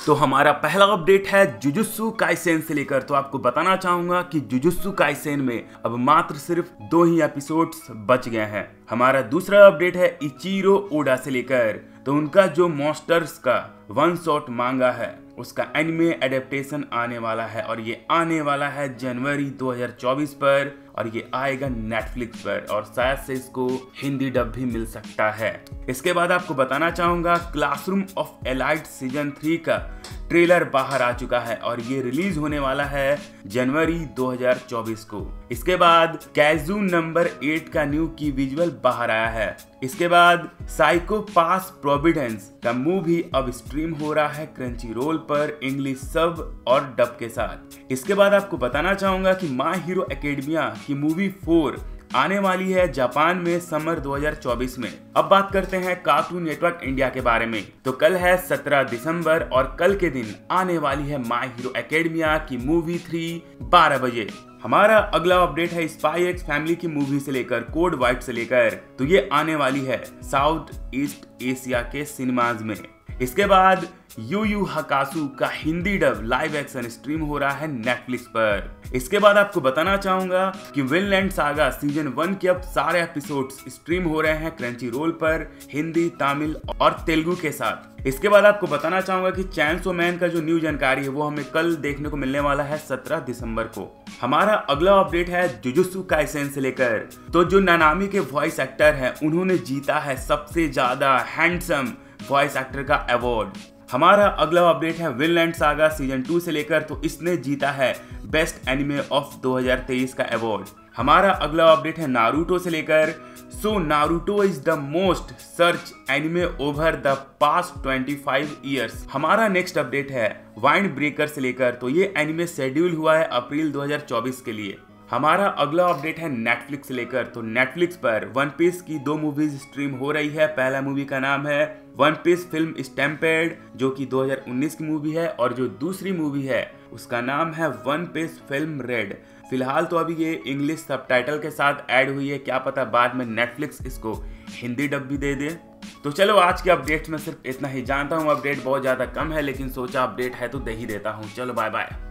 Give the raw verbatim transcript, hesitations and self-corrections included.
तो हमारा पहला अपडेट है जुजुत्सु काइसेन से लेकर। तो आपको बताना चाहूंगा कि जुजुत्सु काइसेन में अब मात्र सिर्फ दो ही एपिसोड्स बच गए हैं। हमारा दूसरा अपडेट है इचिरो ओडा से लेकर। तो उनका जो मॉन्स्टर्स का वन शॉट मांगा है उसका एनिमे एडेप्टेशन आने वाला है और ये आने वाला है जनवरी दो हज़ार चौबीस पर और ये आएगा नेटफ्लिक्स पर और शायद से इसको हिंदी डब भी मिल सकता है। इसके बाद आपको बताना चाहूंगा classroom of elite season three का ट्रेलर बाहर आ चुका है और ये रिलीज होने वाला है जनवरी दो हज़ार चौबीस को। इसके बाद कैजू नंबर एट का न्यू की विजुअल बाहर आया है। इसके बाद साइको पास प्रोविडेंस का मूवी अब स्ट्रीम हो रहा है क्रंची रोल पर इंग्लिश सब और डब के साथ। इसके बाद आपको बताना चाहूंगा कि माय हीरो एकेडमिया की मूवी फोर आने वाली है जापान में समर दो हज़ार चौबीस में। अब बात करते हैं कार्टून नेटवर्क इंडिया के बारे में। तो कल है सत्रह दिसंबर और कल के दिन आने वाली है माय हीरो एकेडमिया की मूवी थ्री बारह बजे। हमारा अगला अपडेट है स्पाई एक्स फैमिली की मूवी से लेकर कोड व्हाइट से लेकर। तो ये आने वाली है साउथ ईस्ट एशिया के सिनेमाज में। इसके बाद यू यू हकासु का Hindi dub live action stream हो रहा है नेटफ्लिक्स पर। इसके बाद आपको बताना चाहूंगा कि विनलैंड सागा सीजन वन के अब सारे एपिसोड्स स्ट्रीम हो रहे हैं क्रंची रोल पर हिंदी, तमिल और तेलुगु के साथ। इसके बाद आपको बताना चाहूंगा कि चैनसो मैन का जो न्यू जानकारी है वो हमें कल देखने को मिलने वाला है सत्रह दिसंबर को। हमारा अगला अपडेट है जुजुत्सु काइसेन से लेकर। तो जो नानामी के वॉइस एक्टर हैं उन्होंने जीता है सबसे ज्यादा हैंडसम वॉइस एक्टर का अवार्ड। हमारा अगला अपडेट है विनलैंड सागा सीजन टू से लेकर। तो इसने जीता है बेस्ट एनिमे ऑफ दो हज़ार तेईस का अवार्ड। हमारा अगला अपडेट है नारुतो से लेकर। So Naruto is the most search anime over the past पच्चीस इयर्स। हमारा नेक्स्ट अपडेट है वाइंड ब्रेकर से लेकर। तो ये एनिमे शेड्यूल हुआ है अप्रैल दो हज़ार चौबीस के लिए। हमारा अगला अपडेट है नेटफ्लिक्स से लेकर। तो नेटफ्लिक्स पर वन पीस की दो मूवीज स्ट्रीम हो रही है। पहला मूवी का नाम है वन पीस फिल्म स्टैम्पेड जो कि दो हज़ार उन्नीस की मूवी है और जो दूसरी मूवी है उसका नाम है वन पीस फिल्म रेड। फिलहाल तो अभी ये इंग्लिश सबटाइटल के साथ ऐड हुई है, क्या पता बाद में नेटफ्लिक्स इसको हिंदी डब भी दे दे। तो चलो आज के अपडेट्स में सिर्फ इतना ही। जानता हूँ अपडेट बहुत ज़्यादा कम है लेकिन सोचा अपडेट है तो दे ही देता हूँ। चलो बाय बाय।